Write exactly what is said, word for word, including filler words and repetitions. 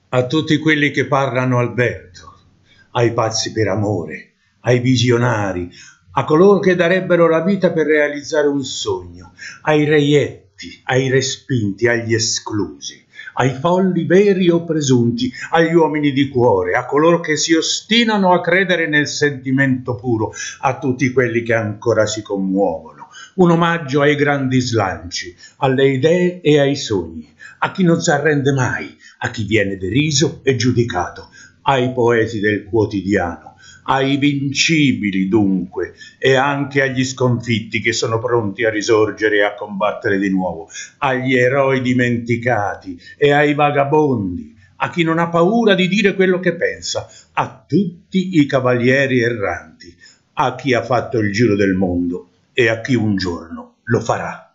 A tutti quelli che parlano al vento, ai pazzi per amore, ai visionari, a coloro che darebbero la vita per realizzare un sogno, ai reietti, ai respinti, agli esclusi, ai folli veri o presunti, agli uomini di cuore, a coloro che si ostinano a credere nel sentimento puro, a tutti quelli che ancora si commuovono. Un omaggio ai grandi slanci, alle idee e ai sogni, a chi non s'arrende mai, a chi viene deriso e giudicato, ai poeti del quotidiano, ai vincibili dunque, e anche agli sconfitti che sono pronti a risorgere e a combattere di nuovo, agli eroi dimenticati e ai vagabondi, a chi non ha paura di dire quello che pensa, a tutti i cavalieri erranti, a chi ha fatto il giro del mondo e a chi un giorno lo farà.